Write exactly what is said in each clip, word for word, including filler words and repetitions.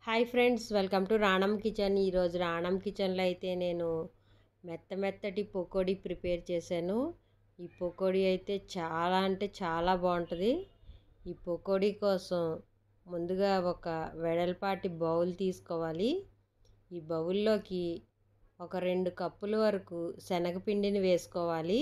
Hi friends, welcome to Ranam kitchen. ఈరోజు రాణం కిచెన్లో అయితే నేను మెత్త మెత్తటి పకోడీ ప్రిపేర్ చేశాను. ఈ పకోడీ అయితే చాలా అంటే చాలా బాగుంటుంది. ఈ పకోడీ కోసం ముందుగా ఒక వెడల్పాటి బౌల్ తీసుకోవాలి. ఈ బౌల్లోకి ఒక రెండు కప్పుల వరకు శనగపిండిని వేసుకోవాలి.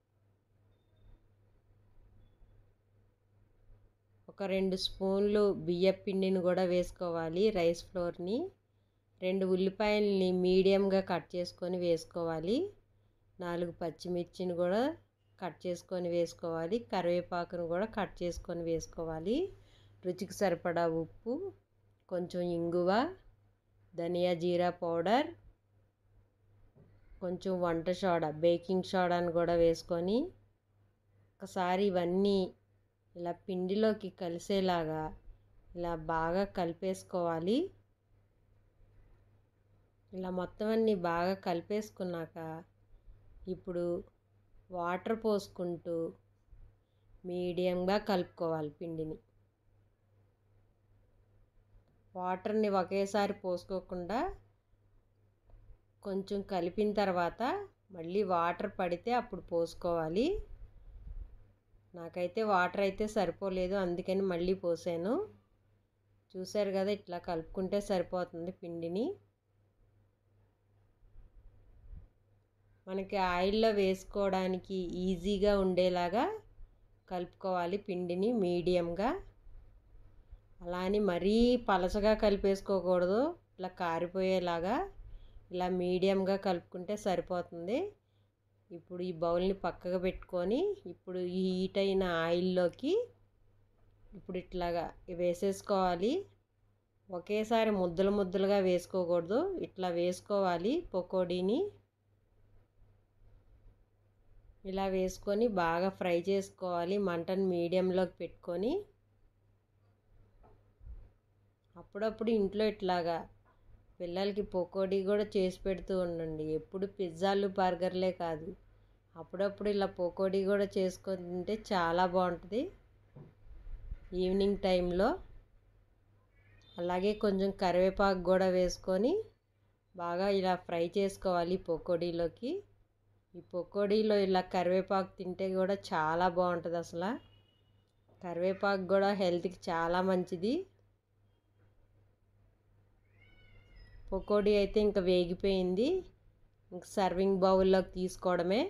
ఒక రెండు స్పూన్లు బియ్యం పిండిని కూడా వేసుకోవాలి, రైస్ ఫ్లోర్ని. రెండు ఉల్లిపాయలని మీడియంగా కట్ చేసుకొని వేసుకోవాలి. నాలుగు పచ్చిమిర్చిని కూడా కట్ చేసుకొని వేసుకోవాలి. కరివేపాకును కూడా కట్ చేసుకొని వేసుకోవాలి. రుచికి సరిపడా ఉప్పు, కొంచెం ఇంగువ, ధనియా జీరా పౌడర్, కొంచెం వంట సోడా, బేకింగ్ సోడాను కూడా వేసుకొని ఒకసారి ఇవన్నీ ఇలా పిండిలోకి కలిసేలాగా ఇలా బాగా కలిపేసుకోవాలి. ఇలా మొత్తం అన్నీ బాగా కలిపేసుకున్నాక ఇప్పుడు వాటర్ పోసుకుంటూ మీడియంగా కలుపుకోవాలి పిండిని. వాటర్ని ఒకేసారి పోసుకోకుండా కొంచెం కలిపిన తర్వాత మళ్ళీ వాటర్ పడితే అప్పుడు పోసుకోవాలి. నాకైతే వాటర్ అయితే సరిపోలేదు, అందుకని మళ్ళీ పోసాను. చూసారు కదా, ఇట్లా కలుపుకుంటే సరిపోతుంది పిండిని. మనకి ఆయిల్లో వేసుకోవడానికి ఈజీగా ఉండేలాగా కలుపుకోవాలి పిండిని మీడియంగా. అలా అని మరీ పలచగా కలిపేసుకోకూడదు, ఇట్లా కారిపోయేలాగా. ఇలా మీడియంగా కలుపుకుంటే సరిపోతుంది. ఇప్పుడు ఈ బౌల్ని పక్కగా పెట్టుకొని ఇప్పుడు ఈ హీట్ అయిన ఆయిల్లోకి ఇప్పుడు ఇట్లాగా వేసేసుకోవాలి. ఒకేసారి ముద్దలు ముద్దలుగా వేసుకోకూడదు, ఇట్లా వేసుకోవాలి పకోడీని. ఇలా వేసుకొని బాగా ఫ్రై చేసుకోవాలి, మంటను మీడియంలోకి పెట్టుకొని. అప్పుడప్పుడు ఇంట్లో ఇట్లాగా పిల్లలకి పకోడీ కూడా చేసి పెడుతూ ఉండండి. ఎప్పుడు పిజ్జాలు బర్గర్లే కాదు, అప్పుడప్పుడు ఇలా పకోడీ కూడా చేసుకొని తింటే చాలా బాగుంటుంది ఈవినింగ్ టైంలో. అలాగే కొంచెం కరివేపాకు కూడా వేసుకొని బాగా ఇలా ఫ్రై చేసుకోవాలి పకోడీలోకి. ఈ పకోడీలో ఇలా కరివేపాకు తింటే కూడా చాలా బాగుంటుంది. అసలు కరివేపాకు కూడా హెల్త్కి చాలా మంచిది. పకోడీ అయితే ఇంకా వేగిపోయింది, ఇంక సర్వింగ్ బౌల్లోకి తీసుకోవడమే.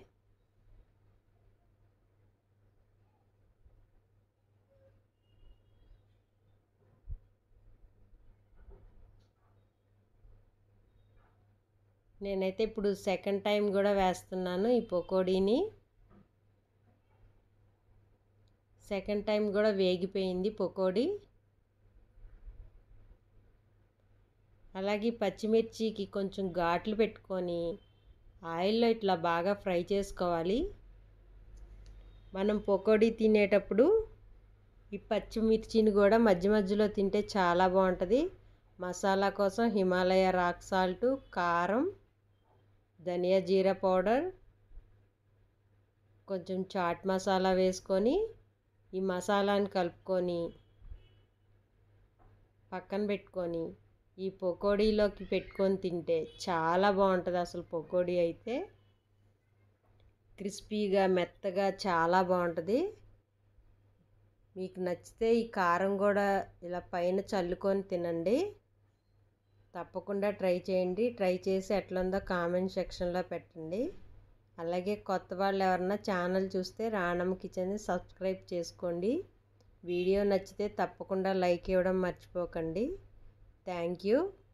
నేనైతే ఇప్పుడు సెకండ్ టైం కూడా వేస్తున్నాను ఈ పకోడీని. సెకండ్ టైం కూడా వేగిపోయింది పకోడీ. అలాగే పచ్చిమిర్చికి కొంచెం ఘాట్లు పెట్టుకొని ఆయిల్లో ఇట్లా బాగా ఫ్రై చేసుకోవాలి. మనం పకోడీ తినేటప్పుడు ఈ పచ్చిమిర్చిని కూడా మధ్య మధ్యలో తింటే చాలా బాగుంటుంది. మసాలా కోసం హిమాలయ రాక్ సాల్ట్, కారం, ధనియా జీరా పౌడర్, కొంచెం చాట్ మసాలా వేసుకొని ఈ మసాలాని కలుపుకొని పక్కన పెట్టుకొని ఈ పకోడీలోకి పెట్టుకొని తింటే చాలా బాగుంటుంది. అసలు పకోడీ అయితే క్రిస్పీగా మెత్తగా చాలా బాగుంటుంది. మీకు నచ్చితే ఈ కారం కూడా ఇలా పైన చల్లుకొని తినండి. తప్పకుండా ట్రై చేయండి. ట్రై చేసి ఎట్లుందో కామెంట్ సెక్షన్లో పెట్టండి. అలాగే కొత్త వాళ్ళు ఎవరన్నా ఛానల్ చూస్తే రాణం కిచెన్ని సబ్స్క్రైబ్ చేసుకోండి. వీడియో నచ్చితే తప్పకుండా లైక్ ఇవ్వడం మర్చిపోకండి. Thank you.